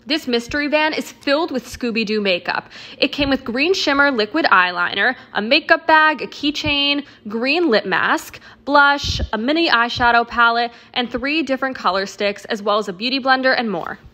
This mystery van is filled with Scooby Doo makeup. It came with green shimmer liquid eyeliner, a makeup bag, a keychain, green lip mask, blush, a mini eyeshadow palette, and 3 different color sticks, as well as a beauty blender and more.